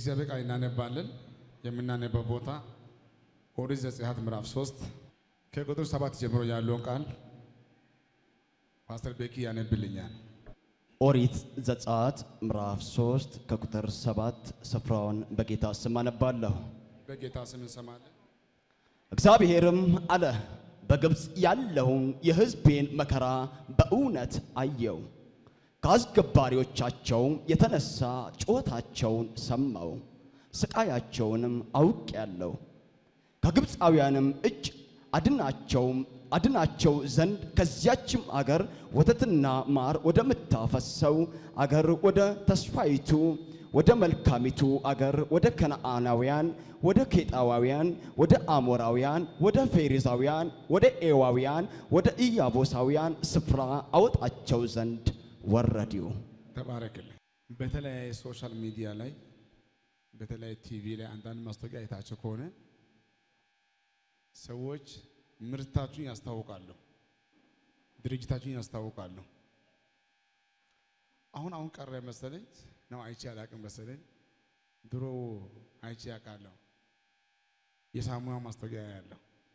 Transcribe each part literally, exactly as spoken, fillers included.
የእግዚአብሔር ቃል እናነባለን የምናነበው ቦታ ኦሪት ዘጸአት ምዕራፍ ሶስት ከቁጥር ሰባት ጀምሮ ያለውን ቃል ፓስተር ቤኪ ያነብልኛል። ኦሪት ዘጸአት ምዕራፍ ሶስት ከቁጥር ሰባት ስፍራውን በጌታ ስም አነባለሁ። በጌታ ስም እንሰማለን። እግዚአብሔርም አለ በግብጽ ያለውን የሕዝቤን መከራ በእውነት አየው ከአስገባሪዎቻቸው የተነሳ ጩኸታቸውን ሰማው ስቃያቸውንም አውቄአለሁ ከግብጻውያንም እጅ አድናቸው አድናቸው ዘንድ ከዚያችም አገር ወተትና ማር ወደምታፈሰው አገር ወደ ተስፋይቱ ወደ መልካሚቱ አገር ወደ ከነዓናውያን ወደ ኬጣዋውያን ወደ አሞራውያን ወደ ፌሪዛውያን ወደ ኤዋውያን ወደ ኢያቡሳውያን ስፍራ አወጣቸው ዘንድ ወረዱ። ተባረክልኝ። በተለያየ ሶሻል ሚዲያ ላይ በተለያየ ቲቪ ላይ አንዳንድ ማስታወቂያ አይታችሁ ከሆነ ሰዎች ምርታችሁን ያስታውቃሉ፣ ድርጅታችሁን ያስታውቃሉ። አሁን አሁን ቀረ መሰለኝ ነው አይቼ አላቅም መሰለኝ ድሮ አይቼ አውቃለሁ። የሳሙና ማስታወቂያ ያለው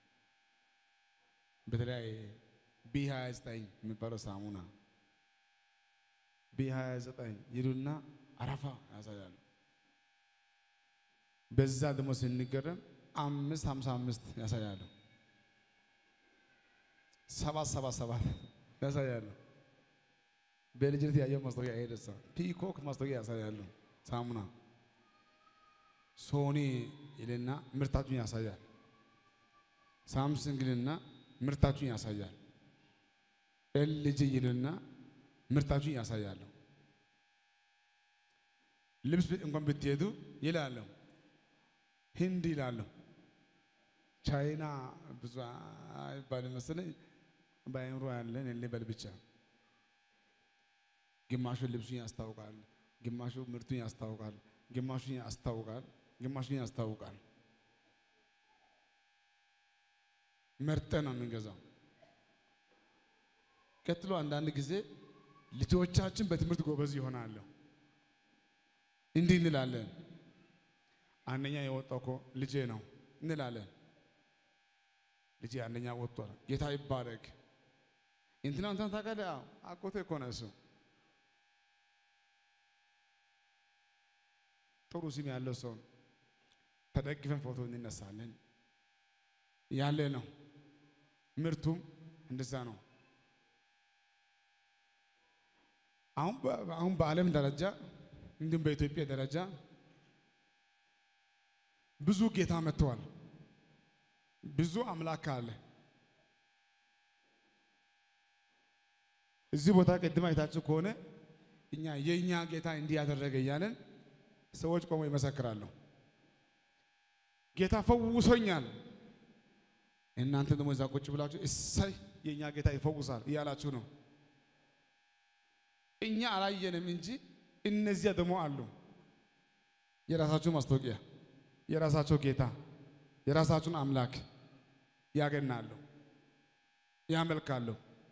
በተለያየ ቢ ሃያ ዘጠኝ የሚባለው ሳሙና ቢ ሃያ ዘጠኝ ይሉና አረፋ ያሳያሉ። በዛ ደግሞ ስንገረም አምስት ሃምሳ አምስት ያሳያሉ፣ ሰባት ሰባ ሰባት ያሳያሉ። በልጅነት ያየው ማስታወቂያ አይደሳ ፒኮክ ማስታወቂያ ያሳያሉ። ሳሙና ሶኒ ይልና ምርታችሁን ያሳያል። ሳምሰንግና ምርታችሁን ያሳያል። ኤልጂ ይልና ምርታችሁን ያሳያሉ። ልብስ እንኳን ብትሄዱ ይላሉ፣ ህንድ ይላሉ፣ ቻይና ብዙ አይባልም መሰለኝ ባይምሮ ያለን እንልበል ብቻ። ግማሹ ልብሱን ያስታውቃል፣ ግማሹ ምርቱን ያስታውቃል፣ ግማሹን ያስታውቃል፣ ግማሹን ያስታውቃል። መርጠን ነው የምንገዛው። ቀጥሎ አንዳንድ ጊዜ ልጆቻችን በትምህርት ጎበዝ ይሆናሉ። እንዲህ እንላለን፣ አንደኛ የወጣው እኮ ልጄ ነው እንላለን። ልጄ አንደኛ ወጥቷል፣ ጌታ ይባረክ። እንትና እንትና ታውቃለህ? አጎቴ እኮ ነው እሱ። ጥሩ ስም ያለው ሰው ተደግፈን ፎቶ እንነሳለን ያለ ነው። ምርቱም እንደዛ ነው። አሁን አሁን በዓለም ደረጃ እንዲሁም በኢትዮጵያ ደረጃ ብዙ ጌታ መጥተዋል፣ ብዙ አምላክ አለ። እዚህ ቦታ ቀድማ አይታችሁ ከሆነ እኛ የኛ ጌታ እንዲህ ያደረገ እያለን ሰዎች ቆመው ይመሰክራሉ። ጌታ ፈውሶኛል። እናንተ ደግሞ እዛ ቁጭ ብላችሁ እሰይ የኛ ጌታ ይፈውሳል እያላችሁ ነው። እኛ አላየንም እንጂ እነዚያ ደግሞ አሉ። የራሳቸው ማስታወቂያ፣ የራሳቸው ጌታ፣ የራሳቸውን አምላክ ያገናሉ፣ ያመልካሉ።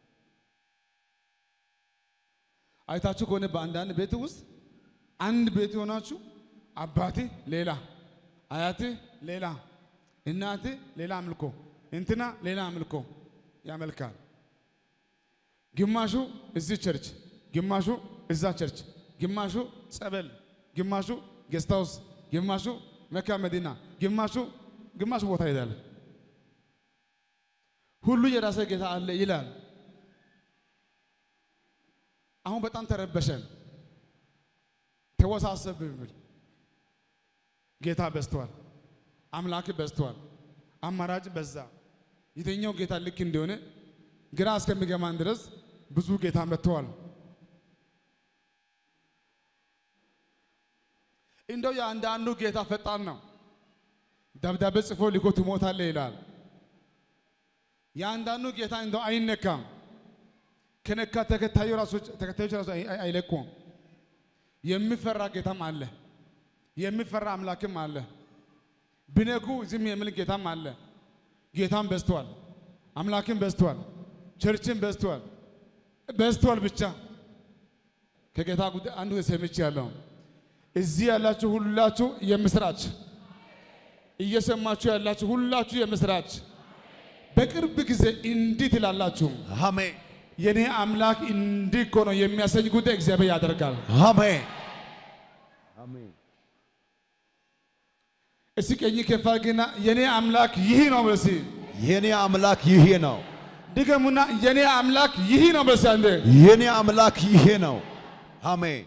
አይታችሁ ከሆነ በአንዳንድ ቤት ውስጥ አንድ ቤት ሆናችሁ አባቴ ሌላ፣ አያቴ ሌላ፣ እናቴ ሌላ አምልኮ፣ እንትና ሌላ አምልኮ ያመልካል። ግማሹ እዚህ ቸርች፣ ግማሹ እዛ ቸርች፣ ግማሹ ጸበል፣ ግማሹ ጌስታውስ፣ ግማሹ መካ መዲና፣ ግማሹ ግማሹ ቦታ ይላል። ሁሉ የራሴ ጌታ አለ ይላል። አሁን በጣም ተረበሸን፣ ተወሳሰብን። ጌታ በዝቷል፣ አምላክ በዝቷል፣ አማራጭ በዛ። የትኛው ጌታ ልክ እንደሆነ ግራ እስከሚገማን ድረስ ብዙ ጌታ መጥተዋል። እንደው ያንዳንዱ ጌታ ፈጣን ነው። ደብዳቤ ጽፎ ልኮ ትሞታለህ ይላል። ያንዳንዱ ጌታ እንደው አይነካም። ከነካ ተከታዩ ራሱ ተከታዮች ራሱ አይለቁም። የሚፈራ ጌታም አለ፣ የሚፈራ አምላክም አለ። ብነኩ ዝም የሚል ጌታም አለ። ጌታም በዝቷል፣ አምላክም በዝቷል፣ ቸርችም በዝቷል። በዝቷል ብቻ ከጌታ ጉዳይ አንዱ ሰምቼ ያለው እዚህ ያላችሁ ሁላችሁ የምስራች እየሰማችሁ ያላችሁ ሁላችሁ የምስራች በቅርብ ጊዜ እንዲህ ትላላችሁ አሜን የኔ አምላክ እንዲህ እኮ ነው የሚያሰኝ ጉዳይ እግዚአብሔር ያደርጋል አሜን አሜን እስቲ ቀኝ ከፋግና የኔ አምላክ ይሄ ነው በሲ የኔ አምላክ ይሄ ነው ድገሙና የኔ አምላክ ይሄ ነው በሲ አንዴ የኔ አምላክ ይሄ ነው አሜን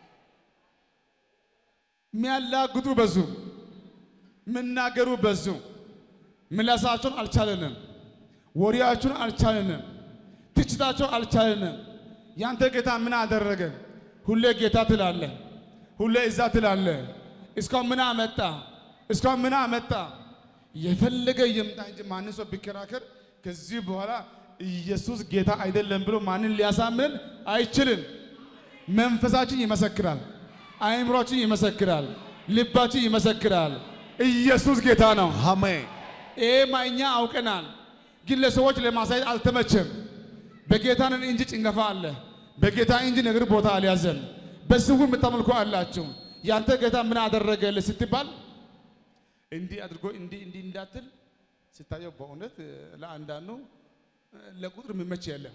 ሚያላግጡ በዙ ምናገሩ በዙ ምላሳቸውን አልቻለንም ወሪያቸውን አልቻለንም ትችታቸው አልቻለንም ያንተ ጌታ ምን አደረገ ሁሌ ጌታ ትላለ ሁሌ እዛ ትላለ እስካሁን ምን አመጣ እስካሁን ምን አመጣ የፈለገ ይምጣ እንጂ ማንንም ሰው ቢከራከር ከዚህ በኋላ ኢየሱስ ጌታ አይደለም ብሎ ማንን ሊያሳምን አይችልም መንፈሳችን ይመሰክራል አይምሮአችን ይመሰክራል ልባችን ይመሰክራል ኢየሱስ ጌታ ነው አሜን ኤማኛ አውቀናል ግን ለሰዎች ለማሳየት አልተመቸም በጌታን እንጂ ጭንገፋ አለ በጌታ እንጂ ነገር ቦታ አልያዘም በስውር መታመልኩ አላችሁ ያንተ ጌታ ምን አደረገልህ ስትባል እንዲ አድርጎ እንዲ እንዲ እንዳትል ስታየው በእውነት ለአንዳንዱ ለቁጥር ምመች የለም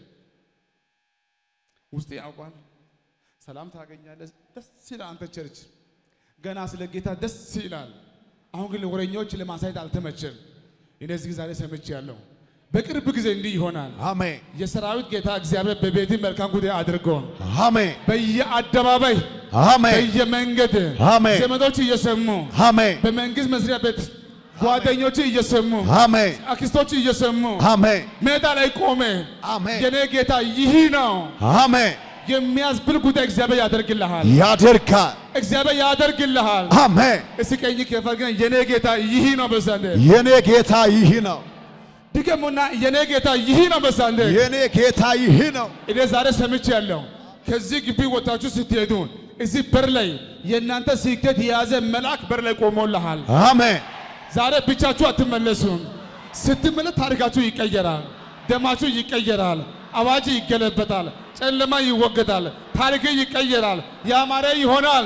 ውስጥ ያውቃል ሰላም ታገኛለህ ደስ ይላል አንተ ቸርች ገና ስለ ጌታ ደስ ይላል አሁን ግን ወሬኞች ለማሳየት አልተመቸም እነዚህ ዛሬ ሰምቻለሁ በቅርብ ጊዜ እንዲህ ይሆናል አሜን የሰራዊት ጌታ እግዚአብሔር በቤት መልካም ጉዳይ አድርጎ አሜን በየአደባባይ አሜን በየመንገድ አሜን ዘመዶች እየሰሙ አሜን በመንግስት መስሪያ ቤት ጓደኞች እየሰሙ አሜን አክስቶች እየሰሙ አሜን ሜዳ ላይ ቆመ አሜን የኔ ጌታ ይሄ ነው አሜን የሚያስብል ጉዳይ እግዚአብሔር ያደርግልሃል ያደርጋል እግዚአብሔር ያደርግልሃል አሜን እስኪ ቀኝ ከፈርገን የኔ ጌታ ይሄ ነው በዛንደ የኔ ጌታ ይሄ ነው ድገሙና የኔ ጌታ ይሄ ነው በዛንደ የኔ ጌታ ይሄ ነው እኔ ዛሬ ሰምቻለሁ ከዚህ ግቢ ወጣችሁ ስትሄዱ እዚህ በር ላይ የእናንተ ስኬት የያዘ መልአክ በር ላይ ቆሞልሃል አሜን ዛሬ ብቻችሁ አትመለሱም ስትመለስ ታሪካችሁ ይቀየራል ደማችሁ ይቀየራል አዋጅ ይገለበጣል ጨለማ ይወገዳል ታሪክ ይቀየራል ያማረ ይሆናል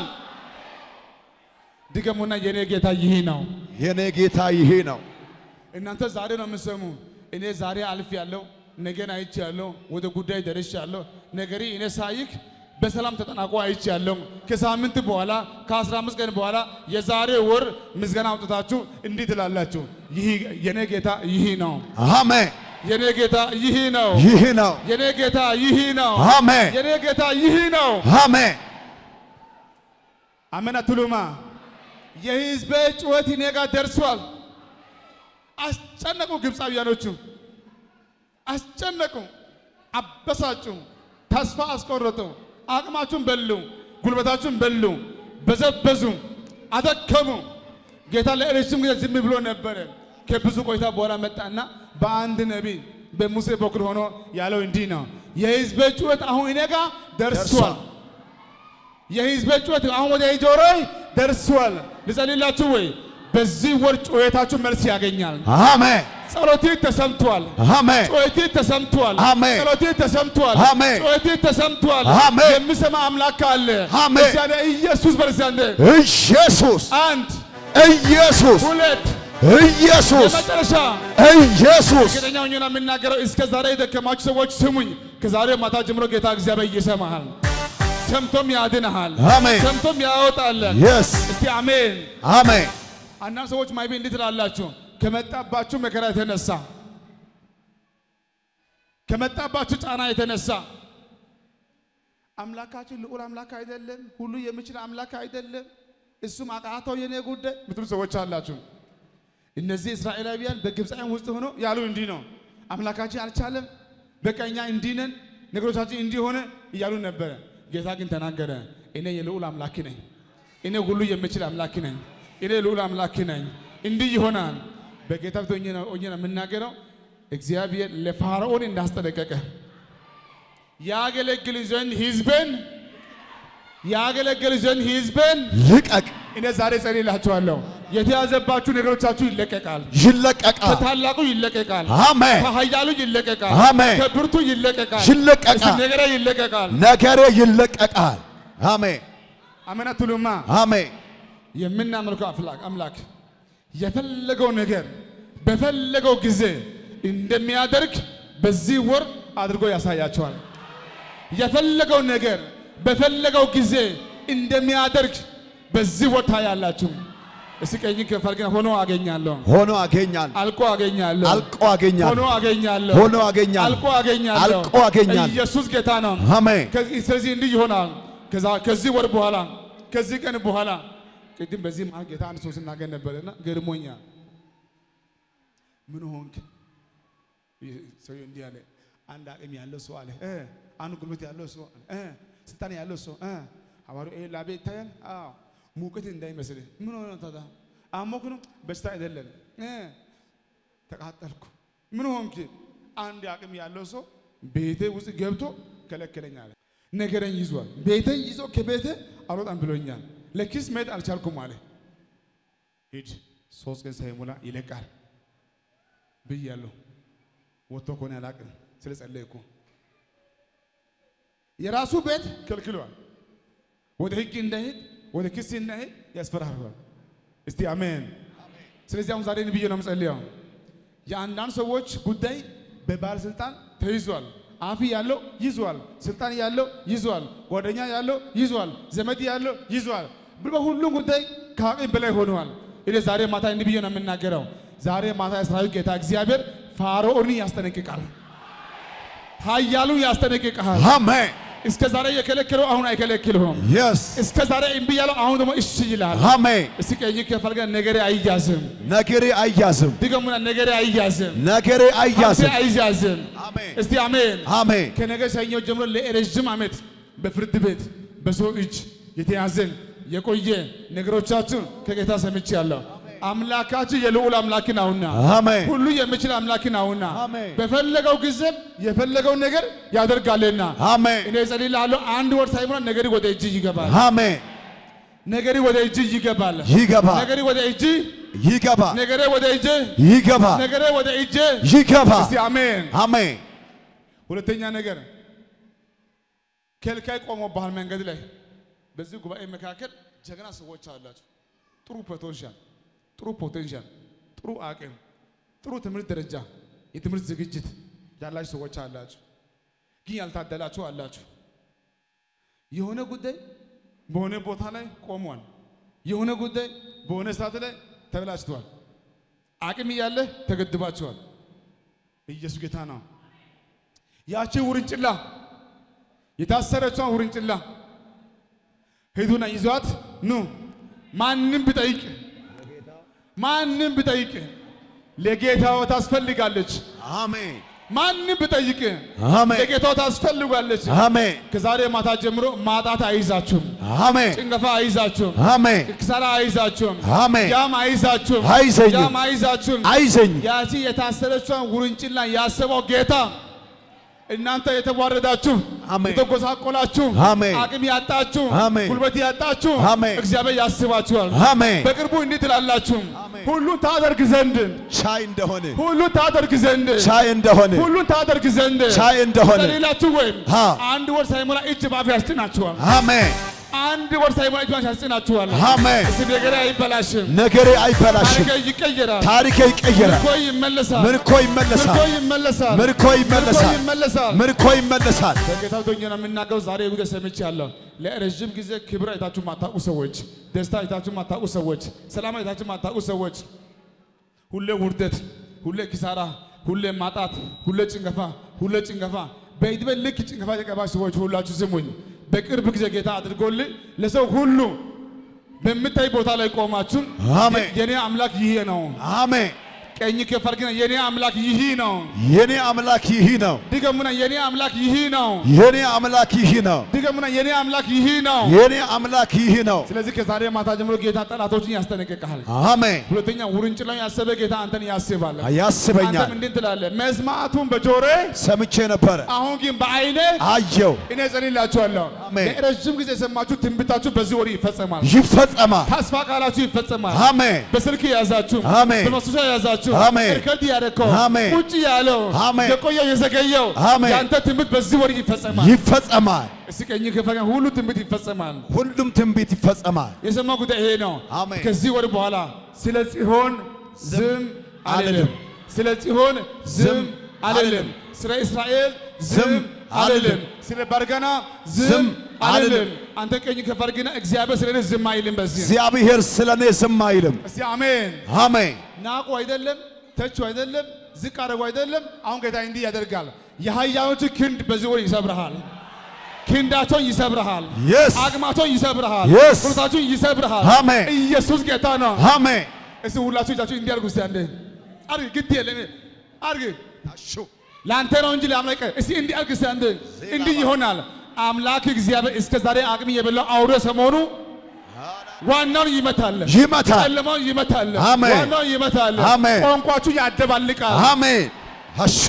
ድገሙና የኔ ጌታ ይሄ ነው የኔ ጌታ ይሄ ነው እናንተ ዛሬ ነው የምትሰሙ እኔ ዛሬ አልፍ ያለው ነገን አይቼ ያለው ወደ ጉዳይ ደርሼ ያለው ነገሪ እኔ ሳይክ በሰላም ተጠናቆ አይቼ ያለው ከሳምንት በኋላ ከ15 ቀን በኋላ የዛሬ ወር ምስጋና አውጥታችሁ እንዲህ ትላላችሁ ይሄ የኔ ጌታ ይሄ ነው አሜን የኔ ጌታ ይሄ ነው ይሄ ነው የኔ ጌታ ይሄ ነው አሜን የኔ ጌታ ይሄ ነው አሜን አሜን አትሉማ የሕዝቤ ጩኸት እኔ ጋር ደርሷል አስጨነቁ ግብፃውያኖቹ አስጨነቁ አበሳጩ ተስፋ አስቆረጡ አቅማችሁን በሉ ጉልበታችሁን በሉ በዘበዙ አደከሙ ጌታ ለረጅም ጊዜ ዝም ብሎ ነበር ከብዙ ቆይታ በኋላ መጣና በአንድ ነቢይ በሙሴ በኩል ሆኖ ያለው እንዲህ ነው የሕዝቤ ጩኸት አሁን እኔ ጋር ደርሷል የሕዝቤ ጩኸት አሁን ወደ ጆሮዬ ደርሷል ልጸልይላችሁ ወይ በዚህ ወር ጩኸታችሁ መልስ ያገኛል አሜን ጸሎቴ ተሰምቷል አሜን ጩኸቴ ተሰምቷል አሜን ጸሎቴ ተሰምቷል አሜን ጩኸቴ ተሰምቷል አሜን የሚሰማ አምላክ አለ አሜን እግዚአብሔር ኢየሱስ በርዛንደ ኢየሱስ አንድ ኢየሱስ ሁለት ኢየሱስ የመጨረሻ ኢየሱስ ገደኛው ሆነና የምናገረው እስከ ዛሬ የደከማችሁ ሰዎች ስሙኝ ከዛሬ ማታ ጀምሮ ጌታ እግዚአብሔር ይሰማሃል ሰምቶም ያድንሃል አሜን ሰምቶም ያወጣል yes እስቲ አሜን አሜን አንዳንድ ሰዎች ማይቤ እንዴት ትላላችሁ ከመጣባችሁ መከራ የተነሳ ከመጣባችሁ ጫና የተነሳ አምላካችን ልዑል አምላክ አይደለም ሁሉ የሚችል አምላክ አይደለም እሱም አቃተው የኔ ጉዳይ ምትሉ ሰዎች አላችሁ እነዚህ እስራኤላውያን በግብፃውያን ውስጥ ሆኖ ያሉ እንዲህ ነው አምላካችን አልቻለም በቀኛ እንዲህ ነን ነገሮቻችን እንዲህ ሆነ እያሉ ነበር ጌታ ግን ተናገረ እኔ የልዑል አምላክ ነኝ እኔ ሁሉ የሚችል አምላክ ነኝ እኔ ልዑል አምላክ ነኝ እንዲህ ይሆናል በጌታ ሆኜ ነው ሆኜ ነው የምናገረው እግዚአብሔር ለፋርዖን እንዳስጠነቀቀ ያገለግል ዘንድ ሕዝብን ያገለግል ዘንድ ሕዝብን ልቀቅ እኔ ዛሬ ጸልይላችኋለሁ የተያዘባችሁ ነገሮቻችሁ ይለቀቃል ይለቀቃል ከታላቁ ይለቀቃል አሜን ከኃያሉ ይለቀቃል አሜን ከብርቱ ይለቀቃል ይለቀቃል ነገሬ ይለቀቃል ነገሬ ይለቀቃል አሜን አሜን አትሉማ? አሜን። የምናመልከው አምላክ አምላክ የፈለገው ነገር በፈለገው ጊዜ እንደሚያደርግ በዚህ ወር አድርጎ ያሳያቸዋል። የፈለገው ነገር በፈለገው ጊዜ እንደሚያደርግ በዚህ ወር ታያላችሁ። እስኪ ቀኝ ከፈልገን ሆኖ አገኛለሁ ሆኖ አገኛለሁ አልቆ አገኛለሁ አልቆ አገኛለሁ ሆኖ አገኛለሁ ሆኖ አገኛለሁ አልቆ አገኛለሁ አልቆ አገኛለሁ። ኢየሱስ ጌታ ነው። አሜን። ስለዚህ እንዲህ ይሆናል። ከዛ ከዚህ ወር በኋላ ከዚህ ቀን በኋላ ቅድም በዚህ ማን ጌታ አንድ ሰው ሲናገር ነበርና ገርሞኛል። ምን ሆንክ? ሰው እንዲህ አለ። አንድ አቅም ያለው ሰው አለ እ አንድ ጉልበት ያለው ሰው አለ እ ስልጣን ያለው ሰው እ አባሩ ኤ ላቤ ይታያል። አዎ ሙቀት እንዳይመስል ምን ሆነ ታዲያ? አሞክ ነው በሽታ አይደለም እ ተቃጠልኩ። ምን ሆንክ? አንድ አቅም ያለው ሰው ቤቴ ውስጥ ገብቶ ከለከለኛል። ነገረኝ ይዟል። ቤቴን ይዞ ከቤቴ አልወጣም ብሎኛል። ለኪስ መሄድ አልቻልኩም አለ። ሂድ ሶስት ቀን ሳይሞላ ይለቃል ብያለሁ። ወጥቶ ከሆነ አላቅም ስለጸለይኩ የራሱ ቤት ከልክሏል። ወደ ህግ እንዳይሄድ ወደ ክስ እንዳይሄድ ያስፈራራል። እስቲ አሜን። ስለዚህ አሁን ዛሬ ነብዩ ነው የምጸልየው። የአንዳንድ ሰዎች ጉዳይ በባለስልጣን ተይዟል። አፊ ያለው ይዟል፣ ስልጣን ያለው ይዟል፣ ጓደኛ ያለው ይዟል፣ ዘመድ ያለው ይዟል። በሁሉም ጉዳይ ከአቅም በላይ ሆኗል። እኔ ዛሬ ማታ ነብዩ ነው የምናገረው። ዛሬ ማታ የሰራዊት ጌታ እግዚአብሔር ፋርዖንን ያስጠነቅቃል፣ ኃያሉን ያስጠነቅቃል። አሜን። እስከ ዛሬ የከለከለው አሁን አይከለክልህም። ኢየስ እስከ ዛሬ እምቢ ያለው አሁን ደግሞ እሺ ይላል። አሜን። እስኪ ቀኝ ከፈልገን ነገሬ አይያዝም፣ ነገሬ አይያዝም፣ ድገሙና ነገሬ አይያዝም፣ ነገሬ አይያዝም፣ አይያዝም። አሜን። እስቲ አሜን አሜን። ከነገ ሰኞ ጀምሮ ለረጅም ዓመት በፍርድ ቤት በሰው እጅ የተያዘን የቆየ ነገሮቻችሁ ከጌታ ሰምቻለሁ። አምላካችሁ የልዑል አምላክ ነውና አሜን። ሁሉ የሚችል አምላክ ነውና አሜን። በፈለገው ጊዜ የፈለገው ነገር ያደርጋልና አሜን። እኔ ጸልይልሃለሁ። አንድ ወር ሳይሞላ ነገሪ ወደ እጅ ይገባል። አሜን። ነገሪ ወደ እጅ ይገባል። ይገባል። ነገሪ ወደ እጅ ይገባል። ነገሪ ወደ እጅ ይገባል። ነገሪ ወደ እጅ ይገባል። እስቲ አሜን አሜን። ሁለተኛ ነገር ከልካይ ቆሞ ባህል መንገድ ላይ በዚህ ጉባኤ መካከል ጀግና ሰዎች አላችሁ። ጥሩ ፖቴንሻል ጥሩ ፖቴንሻል ጥሩ አቅም ጥሩ ትምህርት ደረጃ የትምህርት ዝግጅት ያላችሁ ሰዎች አላችሁ። ግን ያልታደላችሁ አላችሁ። የሆነ ጉዳይ በሆነ ቦታ ላይ ቆሟል። የሆነ ጉዳይ በሆነ ሰዓት ላይ ተበላሽቷል። አቅም ያለ ተገድባችኋል። ኢየሱስ ጌታ ነው። ያቺ ውርንጭላ የታሰረችው ውርንጭላ ሄዱና ይዟት ኑ ማንንም ቢጠይቅ ማንንም ቢጠይቅ ለጌታው ታስፈልጋለች። አሜን። ማንንም ቢጠይቅ አሜን። ለጌታው ታስፈልጋለች። አሜን። ከዛሬ ማታ ጀምሮ ማጣት አይዛችሁም። አሜን። ጭንገፋ አይዛችሁም። አሜን። ክሳራ አይዛችሁም። አሜን። ያም አይዛችሁም። አይዘኝም። ያም አይዛችሁም። አይዘኝም። ያቺ የታሰረችውን ውርንጭላ ያሰበው ጌታ እናንተ የተዋረዳችሁ የተጎሳቆላችሁ አቅም ያጣችሁ ጉልበት ያጣችሁ እግዚአብሔር ያስባችኋል። አሜን። በቅርቡ እንዲህ ትላላችሁ ሁሉ ታደርግ ዘንድ ቻይ እንደሆነ ሁሉ ታደርግ ዘንድ ቻይ እንደሆነ ሁሉ ታደርግ ዘንድ ቻይ እንደሆነ ሌላችሁ ወይም አንድ ወር ሳይሞላ እጅ ባፍ ያስጭናችኋል። አሜን። አንድ ወር ሳይሞላ እጅ ባፍ ያስጭናችኋል። አሜን። እስቲ ነገሬ አይበላሽም፣ ነገሬ አይበላሽም፣ ታሪኬ ይቀየራል፣ ታሪኬ ይቀየራል፣ ምርኮ ይመለሳል፣ ምርኮ ይመለሳል፣ ምርኮ ይመለሳል፣ ምርኮ ይመለሳል፣ ምርኮ ይመለሳል። በጌታ ዶኛ ነው የምናገረው። ዛሬ ውደ ሰምቻለሁ። ለረጅም ጊዜ ክብር አይታችሁ ማታውቁ ሰዎች፣ ደስታ አይታችሁ ማታውቁ ሰዎች፣ ሰላም አይታችሁ ማታውቁ ሰዎች፣ ሁሌ ውርደት፣ ሁሌ ኪሳራ፣ ሁሌ ማጣት፣ ሁሌ ጭንገፋ፣ ሁሌ ጭንገፋ በእድሜ ልክ ጭንገፋ የቀባችሁ ሰዎች ሁላችሁ ስሙኝ። በቅርብ ጊዜ ጌታ አድርጎልኝ ለሰው ሁሉ በምታይ ቦታ ላይ ቆማችሁ አሜን የኔ አምላክ ይሄ ነው። አሜን። ቀኝ ከፈርግና የኔ አምላክ ይሄ ነው። የኔ አምላክ ይሄ ነው። ድገሙና የኔ አምላክ ይሄ ነው። የኔ አምላክ ይሄ ነው። ድገሙና የኔ አምላክ ይሄ ነው። የኔ አምላክ ይሄ ነው። ስለዚህ ከዛሬ ማታ ጀምሮ ጌታ ጠላቶችን ያስጠነቅቃል። አሜን። ሁለተኛ ውርንጭላን ያሰበ ጌታ አንተን ያስባል፣ ያስበኛል። አንተም እንዴት ትላለህ? መስማቱን በጆሮዬ ሰምቼ ነበር፣ አሁን ግን በአይኔ አየሁ። እኔ ጸልይላችኋለሁ። ለረጅም ጊዜ የሰማችሁ ትንቢታችሁ በዚህ ወር ይፈጸማል፣ ይፈጸማል። ተስፋ ቃላችሁ ይፈጸማል። አሜን። በስልክ ያዛችሁ፣ አሜን። በመስዋዕት ያዛችሁ ያላችሁ አሜን እርከት ያደረከው አሜን ቁጭ ያለው አሜን የቆየው የዘገየው አሜን ያንተ ትንቢት በዚህ ወር ይፈጸማል ይፈጸማል እስኪ ቀኝ ከፈጋ ሁሉ ትንቢት ይፈጸማል ሁሉም ትንቢት ይፈጸማል የሰማው ጉዳይ ይሄ ነው አሜን ከዚህ ወር በኋላ ስለ ጽዮን ዝም አልልም ስለ ጽዮን ዝም አልልም ስለ እስራኤል ዝም አልልም ስለ ባርጋና ዝም አልልም አንተ ቀኝ ከፈርግና እግዚአብሔር ስለኔ ዝም አይልም በዚህ እግዚአብሔር ስለኔ ዝም አይልም እስቲ አሜን አሜን ናቁ አይደለም ተቹ አይደለም ዝቅ አረጉ አይደለም አሁን ጌታ እንዲህ ያደርጋል የኃያላኖች ክንድ በዚህ ወር ይሰብርሃል ክንዳቸውን ይሰብርሃል አቅማቸውን ይሰብርሃል ቁርታቸውን ይሰብርሃል አሜን ኢየሱስ ጌታ ነው አሜን እስቲ ሁላችሁ እጃችሁ እንዲያርጉ እስቲ አንዴ አርግ ግድ የለም አርግ አሹ ላንተ ነው እንጂ ለአምላክ እስቲ እንዲያርግ እስቲ አንዴ እንዲህ ይሆናል አምላክ እግዚአብሔር እስከ ዛሬ አቅም የበላው አውሬ ሰሞኑ ዋናውን ይመታል ይመታል ለማን ይመታል አሜን ዋናውን ይመታል አሜን ቋንቋችሁ ያደባልቃል አሜን አሹ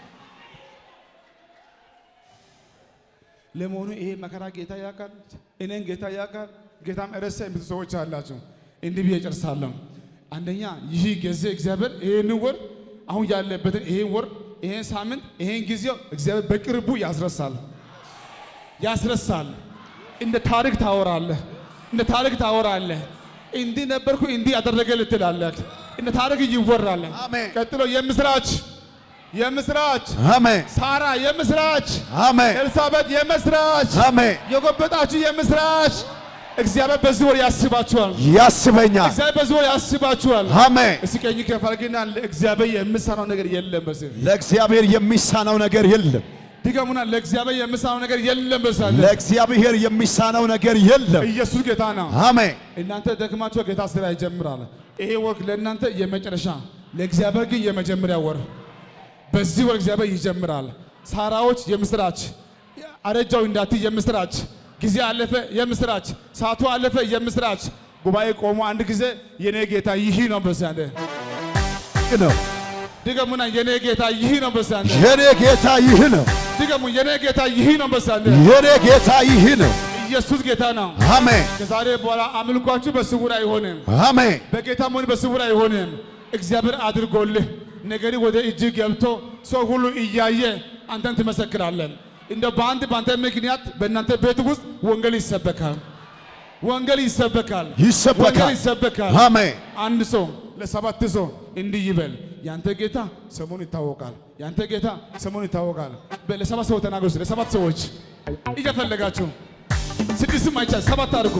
ለሞኑ ይሄ መከራ ጌታ ያውቃል እኔን ጌታ ያውቃል ጌታም ረሳ የሚሉ ሰዎች አላችሁ እንዲህ ብዬ ጨርሳለሁ አንደኛ ይህ ጊዜ እግዚአብሔር ይሄን ወር አሁን ያለበትን ይሄን ወር ይሄን ሳምንት ይሄን ጊዜው እግዚአብሔር በቅርቡ ያስረሳል ያስረሳል እንደ ታሪክ ታወራለህ እንደ ታሪክ ታወራለህ እንዲህ ነበርኩ እንዲህ አደረገልህ ትላለህ እንደ ታሪክ ይወራል አሜን ቀጥሎ የምስራች የምስራች አሜን ሳራ የምስራች አሜን ኤልሳቤጥ የምስራች አሜን የጎበጣችሁ የምስራች እግዚአብሔር በዚህ ወር ያስባችኋል ያስበኛል እግዚአብሔር በዚህ ወር ያስባችኋል አሜን እስኪ ቀኝ ከፈርግና ለእግዚአብሔር የሚሳነው ነገር የለም በዚህ ለእግዚአብሔር የሚሳነው ነገር የለም ድገሙና ለእግዚአብሔር የሚሳነው ነገር የለም በዚህ ለእግዚአብሔር የሚሳነው ነገር የለም ኢየሱስ ጌታ ነው አሜን እናንተ ደክማችሁ ጌታ ስራ ይጀምራል ይሄ ወር ለእናንተ የመጨረሻ ለእግዚአብሔር ግን የመጀመሪያ ወር በዚህ ወር እግዚአብሔር ይጀምራል ሳራዎች የምስራች አረጃው እንዳትይ የምስራች ጊዜ አለፈ የምስራች ሰዓቱ አለፈ የምስራች ጉባኤ ቆሞ አንድ ጊዜ የኔ ጌታ ይህ ነው በሳንደ ነው ድገሙና የኔ ጌታ ይህ ነው በሳንደ የኔ ጌታ ይህ ነው ድገሙ የኔ ጌታ ይህ ነው በሳንደ የኔ ጌታ ይህ ነው ኢየሱስ ጌታ ነው አሜን ከዛሬ በኋላ አምልኳችሁ በስውር አይሆንም አሜን በጌታ ሞን በስውር አይሆንም እግዚአብሔር አድርጎልህ ነገሪ ወደ እጅ ገብቶ ሰው ሁሉ እያየ አንተን ትመሰክራለን እንደ ባንድ ባንተ ምክንያት በእናንተ ቤት ውስጥ ወንጌል ይሰበካል ወንጌል ይሰበካል ይሰበካል ይሰበካል አሜን አንድ ሰው ለሰባት ሰው እንዲህ ይበል ያንተ ጌታ ሰሞኑ ይታወቃል ያንተ ጌታ ሰሞኑ ይታወቃል ለሰባት ሰው ተናገሩ ለሰባት ሰዎች እየፈለጋችሁ ስድስትም አይቻል ሰባት አድርጉ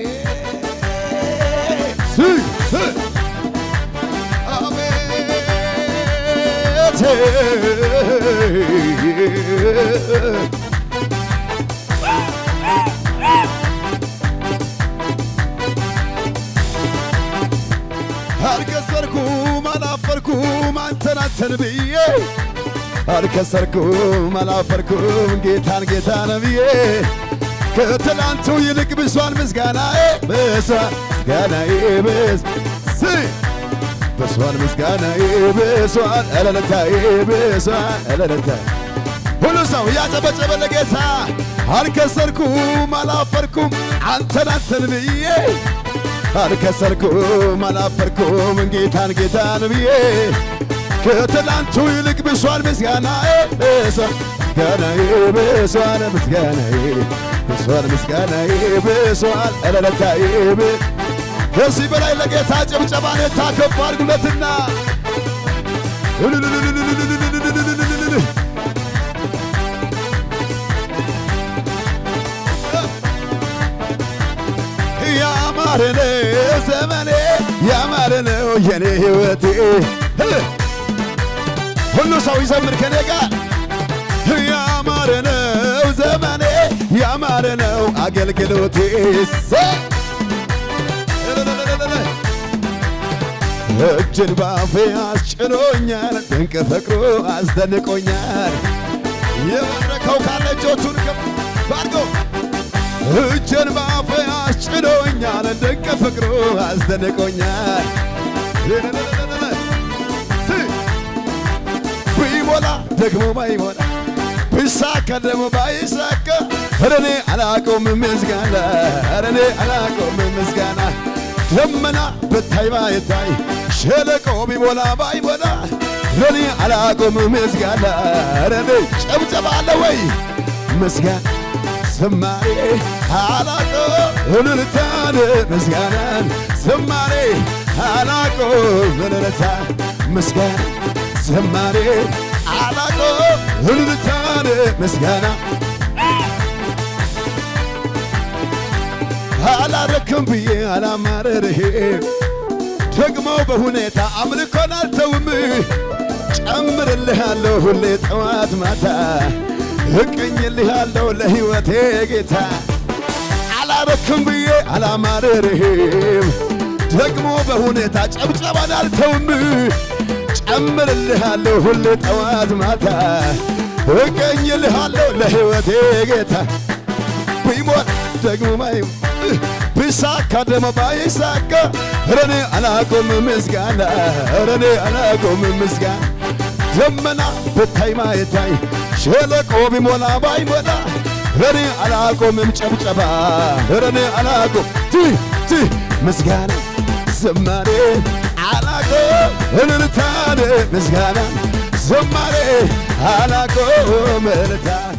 ሲ ሲ አሜን አልከሰርኩም አላፈርኩም አንተን አንተን ብዬ አልከሰርኩም አላፈርኩም ጌታን ጌታን ብዬ ከትላንቱ ይልቅ ብሷል ምስጋናዬ ብሷል ምስጋናዬ ብስ ብሷል ምስጋናዬ ብሷል እልልታዬ ብሷል እልልታዬ ሁሉ ሰው ያጨበጨበ ለጌታ አልከሰርኩም አላፈርኩም አንተን አንተን ብዬ አልከሰርኩም አላፈርኩም ጌታን ጌታን ብዬ ከትላንቱ ይልቅ ብሷል ምስጋናዬ ብሷል ምስጋናዬ ብሷል ምስጋናዬ ብሷል ምስጋናዬ ብሷል እልልታዬ ከዚህ በላይ ለጌታ ጭብጨባን ታከፍ አድርጉለትና ያማረ ነው ዘመኔ ያማረ ነው የኔ ሕይወቴ ሁሉ ሰው ይዘምር ከኔ ጋር ያማረ ነው ዘመኔ ያማረ ነው አገልግሎቴ እጅን ባፌ አስጭኖኛል ድንቅ ፍቅሩ አስደንቆኛል የባረከው ካለ እጆቹን ከፍ አድርጎ እጅን ባፌ አስጭኖኛል ድንቅ ፍቅሩ አስደንቆኛል ቢሞላ ደግሞ ባይሞላ ቢሳካ ደግሞ ባይሳካ እኔ አላቆምም ምስጋና እኔ አላቆምም ምስጋና ደመና ብታይ ባይታይ ሸለቆ ቢሞላ ባይሞላ ለኔ አላቆም ምስጋና ረኔ ጨብጨባ አለ ወይ ምስጋና ዝማሬ አላቆም እልልታን ምስጋናን ዝማሬ አላቆም እልልታ ምስጋና ዝማሬ አላቆም እልልታን ምስጋና አላረክም ብዬ አላማረርህም ደግሞ በሁኔታ አምልኮን አልተውም ጨምርልሃለሁ ሁሌ ጠዋት ማታ እቀኝልሃለሁ ለሕይወቴ ጌታ አላረክም ብዬ አላማረርህም ደግሞ በሁኔታ ጨብጨባን አልተውም ጨምርልሃለሁ ሁሌ ጠዋት ማታ እቀኝልሃለሁ ለሕይወቴ ጌታ ቢሞት ደግሞ ማይም ቢሳካ ደግሞ ባይሳካ ረኔ አላቆም ምስጋና ረኔ አላቆም ምስጋና ደመና ብታይ ማይታይ ሸለቆ ቢሞላ ባይሞላ ረኔ አላቆምም ጨብጨባ ረኔ አላቆም ቲ ቲ ምስጋና ዝማሬ አላቆም እልልታን ምስጋና ዝማሬ አላቆም እልልታ